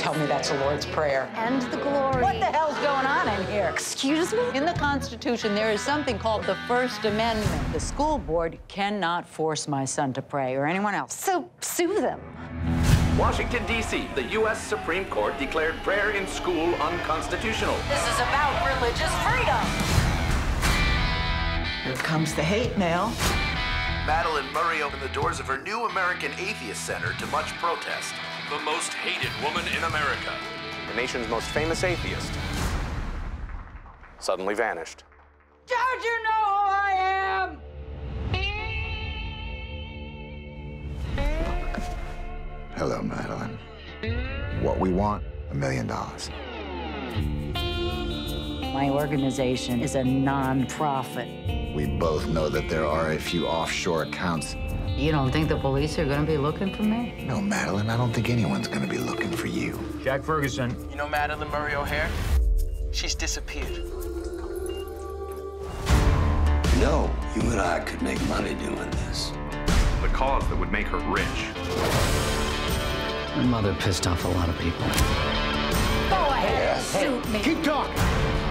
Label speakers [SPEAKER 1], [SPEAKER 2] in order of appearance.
[SPEAKER 1] tell me that's the Lord's Prayer.
[SPEAKER 2] And the glory.
[SPEAKER 1] What the hell's going on in here?
[SPEAKER 2] Excuse me?
[SPEAKER 1] In the Constitution, there is something called the First Amendment. The school board cannot force my son to pray, or anyone else.
[SPEAKER 2] So sue them.
[SPEAKER 3] Washington, D.C., the U.S. Supreme Court declared prayer in school unconstitutional.
[SPEAKER 1] This is about religious freedom.
[SPEAKER 4] Here comes the hate mail.
[SPEAKER 5] Madalyn Murray opened the doors of her new American Atheist Center to much protest.
[SPEAKER 3] The most hated woman in America.
[SPEAKER 6] The nation's most famous atheist suddenly vanished.
[SPEAKER 1] Don't you know who I am?
[SPEAKER 7] Hello, Madalyn. What we want, $1 million.
[SPEAKER 1] My organization is a non-profit.
[SPEAKER 7] We both know that there are a few offshore accounts.
[SPEAKER 1] You don't think the police are gonna be looking for me?
[SPEAKER 7] No, Madalyn, I don't think anyone's gonna be looking for you.
[SPEAKER 8] Jack Ferguson.
[SPEAKER 9] You know Madalyn Murray O'Hair? She's disappeared.
[SPEAKER 10] You know, you and I could make money doing this.
[SPEAKER 3] The cause that would make her rich.
[SPEAKER 11] My mother pissed off a lot of people.
[SPEAKER 1] Go ahead, shoot me.
[SPEAKER 8] Keep talking.